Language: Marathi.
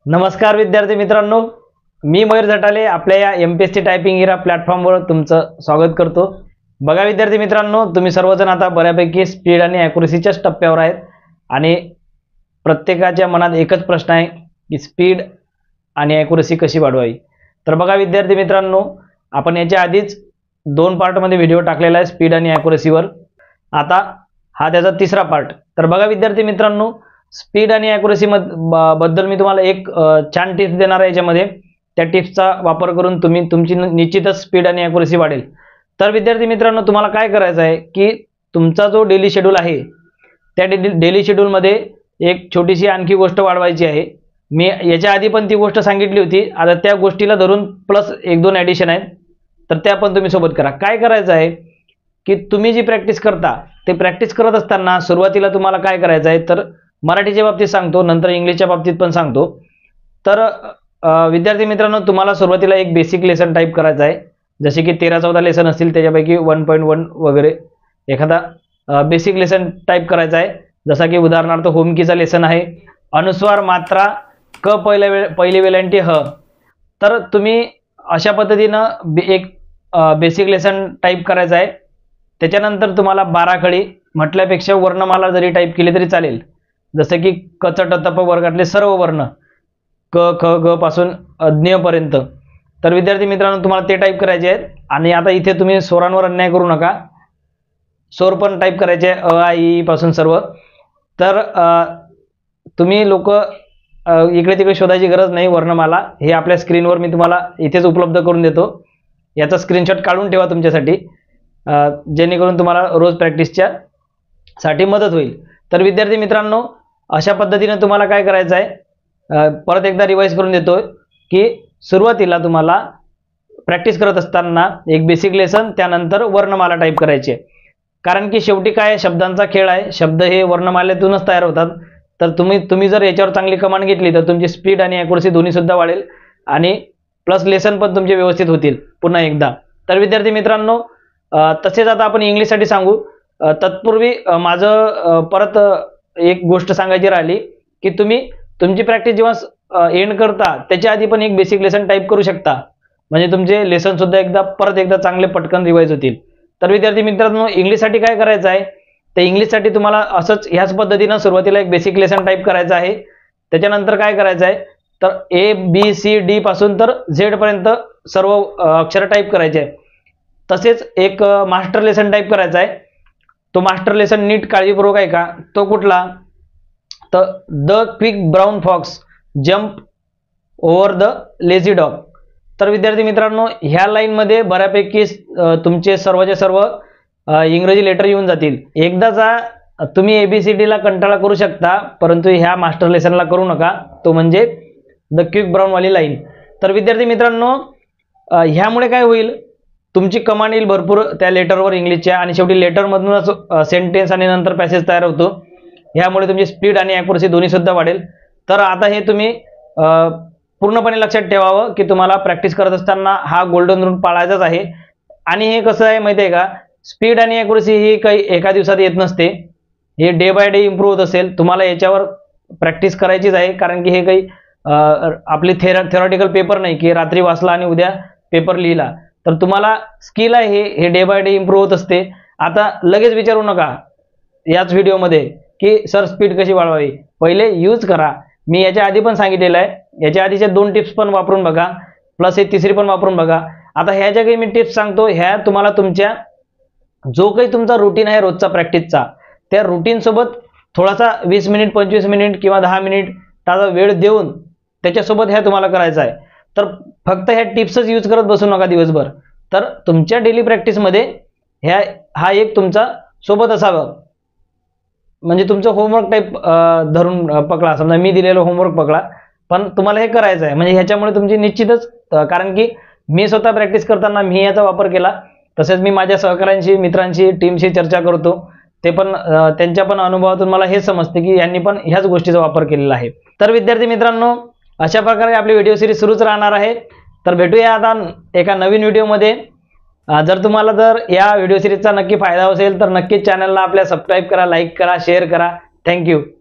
नमस्कार विद्यार्थी मित्रांनो, मी मयूर झटाले आपल्या या एमपीएससी टायपिंग इरा प्लॅटफॉर्मवर तुमचं स्वागत करतो। बघा विद्यार्थी मित्रांनो, तुम्ही सर्वजण आता बऱ्यापैकी स्पीड आणि ॲक्युरसीच्या टप्प्यावर आहेत आणि प्रत्येकाच्या मनात एकच प्रश्न आहे की स्पीड आणि ॲक्युरसी कशी वाढवावी। तर बघा विद्यार्थी मित्रांनो, आपण याच्या आधीच 2 पार्टमध्ये व्हिडिओ टाकलेला आहे स्पीड आणि ॲक्युरसीवर। आता हा त्याचा तिसरा पार्ट। तर बघा विद्यार्थी मित्रांनो, स्पीड आणि ॲक्युरसी बद्दल मी तुम्हाला एक छान टिप्स देणार आहे। याच्यामध्ये त्या टिप्सचा वापर करून तुमची निश्चितच स्पीड आणि ॲक्युरसी वाढेल। तर विद्यार्थी मित्रांनो, तुम्हाला काय करायचं आहे की तुमचा जो डेली शेड्यूल आहे त्या डेली शेड्यूलमध्ये एक छोटीशी आणखी गोष्ट वाढवायची आहे। मी याच्या आधी पण ती गोष्ट सांगितली होती, आता त्या गोष्टीला धरून प्लस 1-2 ॲडिशन आहेत, तर त्या पण तुम्ही सोबत करा। काय करायचं आहे की तुम्ही जी प्रॅक्टिस करता ते प्रॅक्टिस करत असताना सुरुवातीला तुम्हाला काय करायचं आहे, तर मराठीच्या बाबतीत सांगतो, नंतर इंग्लिशच्या बाबतीत पण सांगतो। तर विद्यार्थी मित्रांनो, तुम्हाला सुरुवातीला एक बेसिक लेसन टाईप करायचा आहे, जसे की 13-14 लेसन असतील त्याच्यापैकी 1.1 वगैरे एखादा बेसिक लेसन टाईप करायचा आहे। जसा की उदाहरणार्थ होम कीचा लेसन आहे, अनुस्वार मात्रा क पहिली वेलांटी ह। तर तुम्ही अशा पद्धतीनं एक बेसिक लेसन टाईप करायचा आहे। त्याच्यानंतर तुम्हाला 12 खडी म्हटल्यापेक्षा वर्णमाला जरी टाईप केली तरी चालेल, जसं की क च ट त प वर्गातले सर्व वर्ण क ख ग पासून ज्ञ पर्यंत। तर विद्यार्थी मित्रांनो, तुम्हाला ते टाईप करायचे आहेत। आणि आता इथे तुम्ही स्वरांवर अन्याय करू नका, स्वर पण टाईप करायचे अ आ इ पासून सर्व। तर तुम्ही लोक इकडे तिकडे शोधायची गरज नाही, वर्णमाला हे आपल्या स्क्रीनवर मी तुम्हाला इथेच उपलब्ध करून देतो। याचा स्क्रीनशॉट काढून ठेवा तुमच्यासाठी, जेणेकरून तुम्हाला रोज प्रॅक्टिसच्या साठी मदत होईल। तर विद्यार्थी मित्रांनो, अशा पद्धतीने तुम्हाला काय करायचं आहे, परत एकदा रिवाइज करून देतो की सुरुवातीला तुम्हाला प्रॅक्टिस करत असताना एक बेसिक लेसन, त्यानंतर वर्णमाला टाईप करायची आहे। कारण की शेवटी काय शब्दांचा खेळ आहे, शब्द हे वर्णमालेतूनच तयार होतात। तर तुम्ही जर याच्यावर चांगली कमांड घेतली तर तुमची स्पीड आणि ॲक्युरसी दोन्ही सुद्धा वाढेल आणि प्लस लेसन पण तुमचे व्यवस्थित होतील पुन्हा एकदा। तर विद्यार्थी मित्रांनो, तसेच आता आपण इंग्लिशसाठी सांगू। तत्पूर्वी माझं परत एक गोष्ट सांगायची राहिली की तुम्ही तुमची प्रॅक्टिस जेव्हा एंड करता त्याच्या आधी पण एक बेसिक लेसन टाईप करू शकता, म्हणजे तुमचे लेसन सुद्धा परत एकदा चांगले पटकन रिवाइज होतील। तर विद्यार्थी मित्रांनो, इंग्लिशसाठी काय करायचं आहे, तर इंग्लिशसाठी तुम्हाला असंच ह्याच पद्धतीनं सुरुवातीला एक बेसिक लेसन टाईप करायचं आहे। त्याच्यानंतर काय करायचं आहे, तर ए बी सी डी पासून तर झेड पर्यंत सर्व अक्षर टाईप करायचे आहे। तसेच एक मास्टर लेसन टाईप करायचा आहे। तो मास्टर लेसन नीट काळजीपूर्वक आहे का, तो कुठला, तर the quick brown fox jump over the lazy dog. तर विद्यार्थी मित्रांनो, ह्या लाईनमध्ये बऱ्यापैकी तुमचे सर्वचे सर्व इंग्रजी लेटर येऊन जातील। एकदाचा तुम्ही ABCDला कंटाळा करू शकता, परंतु ह्या मास्टर लेसनला करू नका, तो म्हणजे द क्विक ब्राउन वाली लाईन। तर विद्यार्थी मित्रांनो, ह्यामुळे काय होईल, तुमची कमांड येईल भरपूर त्या लेटरवर इंग्लिशच्या, आणि शेवटी लेटरमधूनच सेंटेन्स आणि नंतर पॅसेज तयार होतो। ह्यामुळे तुमची स्पीड आणि ॲक्युरसी दोन्ही सुद्धा वाढेल। तर आता हे तुम्ही पूर्णपणे लक्षात ठेवावं की तुम्हाला प्रॅक्टिस करत असताना हा गोल्डन रूल पाळायचाच आहे। आणि हे कसं आहे माहिती आहे का, स्पीड आणि ॲक्युरसी ही काही एका दिवसात येत नसते, हे डे बाय डे इम्प्रूव्ह होत असेल। तुम्हाला याच्यावर प्रॅक्टिस करायचीच आहे, कारण की हे काही आपली थेरॉटिकल पेपर नाही की रात्री वाचला आणि उद्या पेपर लिहिला। तर तुम्हाला स्किल आहे हे डे बाय डे इम्प्रूव्ह होत असते। आता लगेच विचारू नका याच व्हिडिओमध्ये की सर स्पीड कशी वाढवावी, पहिले यूज करा। मी याच्या आधी पण सांगितलेलं आहे, याच्या आधीच्या 2 टिप्स पण वापरून बघा, प्लस हे तिसरी पण वापरून बघा। आता ह्या ज्या काही मी टिप्स सांगतो, ह्या तुम्हाला तुमच्या जो काही तुमचा रुटीन आहे रोजचा प्रॅक्टिसचा, त्या रुटीन सोबत थोडासा 20 मिनिट 25 मिनिट किंवा 10 मिनिटाचा वेळ देऊन त्याच्यासोबत ह्या तुम्हाला करायचा आहे। तर फक्त ह्या टिप्सच यूज करत बसू नका दिवसभर, तर तुमच्या डेली प्रॅक्टिसमध्ये हा एक तुमचा सोबत असावं, म्हणजे तुमचं होमवर्क टाईप धरून पकडा। समजा मी दिलेलं होमवर्क पकडा, पण तुम्हाला हे करायचं आहे, म्हणजे ह्याच्यामुळे तुमची निश्चितच, कारण की मी स्वतः प्रॅक्टिस करताना मी याचा वापर केला, तसेच मी माझ्या सहकाऱ्यांशी मित्रांशी टीमशी चर्चा करतो, ते पण त्यांच्या पण अनुभवातून मला हे समजते की यांनी पण ह्याच गोष्टीचा वापर केलेला आहे। तर विद्यार्थी मित्रांनो, अशा प्रकारे आपली व्हिडिओ सिरीज सुरूच राहणार आहे। तर भेटूया आता एका नवीन व्हिडिओमध्ये। जर तुम्हाला या व्हिडिओ सिरीजचा नक्की फायदा असेल तर नक्कीच चॅनलला आपल्या सबस्क्राईब करा, लाईक करा, शेअर करा। थँक्यू।